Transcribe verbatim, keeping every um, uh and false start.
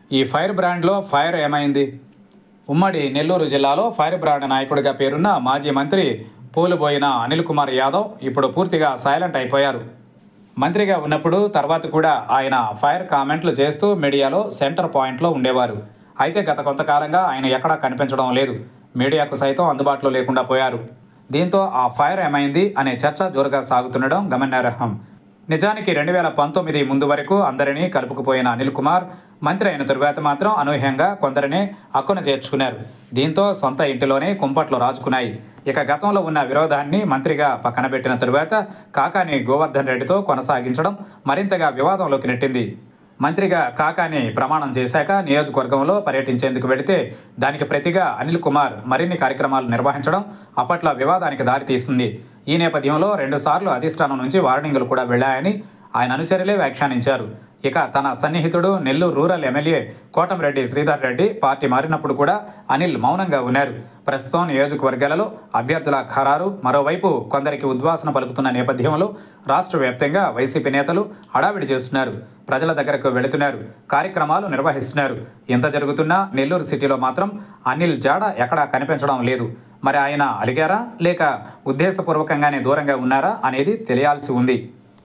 ఈ ఫైర్ బ్రాండ్లో ఫైర్ ఏమైంది? ఉమ్మడి నెల్లూరు జిల్లాలో ఫైర్ బ్రాండ్ నాయకుడిగా పేరున్న మాజీ మంత్రి పోలుబోయిన అనిల్ కుమార్ యాదవ్ ఇప్పుడు పూర్తిగా సైలెంట్ అయిపోయారు. మంత్రిగా ఉన్నప్పుడు తర్వాత కూడా ఆయన ఫైర్ కామెంట్లు చేస్తూ మీడియాలో సెంటర్ పాయింట్లో ఉండేవారు. అయితే గత కొంతకాలంగా ఆయన ఎక్కడా కనిపించడం లేదు. మీడియాకు సైతం అందుబాటులో లేకుండా పోయారు. దీంతో ఆ ఫైర్ ఏమైంది అనే చర్చ జోరుగా సాగుతుండడం గమనార్హం. నిజానికి రెండు వేల పంతొమ్మిది ముందు వరకు అందరినీ కలుపుకుపోయిన అనిల్ కుమార్ మంత్రి అయిన తరువాత మాత్రం అనూహ్యంగా కొందరిని హక్కున చేర్చుకున్నారు. దీంతో సొంత ఇంటిలోనే కుంపట్లు రాజుకున్నాయి. ఇక గతంలో ఉన్న విరోధాన్ని మంత్రిగా పక్కన పెట్టిన తరువాత కాకాని గోవర్ధన్ రెడ్డితో కొనసాగించడం మరింతగా వివాదంలోకి నెట్టింది. మంత్రిగా కాకాని ప్రమాణం చేశాక నియోజకవర్గంలో పర్యటించేందుకు వెళితే దానికి ప్రతిగా అనిల్ కుమార్ మరిన్ని కార్యక్రమాలు నిర్వహించడం అప్పట్లో వివాదానికి దారితీసింది. ఈ నేపథ్యంలో రెండుసార్లు అధిష్టానం నుంచి వార్నింగులు కూడా వెళ్లాయని ఆయన అనుచరులే వ్యాఖ్యానించారు. ఇక తన సన్నిహితుడు Nellore rural MLA Kotamreddy Sridhar Reddy party మారినప్పుడు కూడా అనిల్ మౌనంగా ఉన్నారు. ప్రస్తుతం నియోజకవర్గాలలో అభ్యర్థుల ఖరారు మరోవైపు కొందరికి ఉద్వాసన పలుకుతున్న నేపథ్యంలో రాష్ట్ర వ్యాప్తంగా వైసీపీ నేతలు హడావిడి చేస్తున్నారు. ప్రజల దగ్గరకు వెళుతున్నారు, కార్యక్రమాలు నిర్వహిస్తున్నారు. ఇంత జరుగుతున్నా నెల్లూరు సిటీలో మాత్రం అనిల్ జాడ ఎక్కడా కనిపించడం లేదు. మరి ఆయన అలిగారా లేక ఉద్దేశపూర్వకంగానే దూరంగా ఉన్నారా అనేది తెలియాల్సి ఉంది.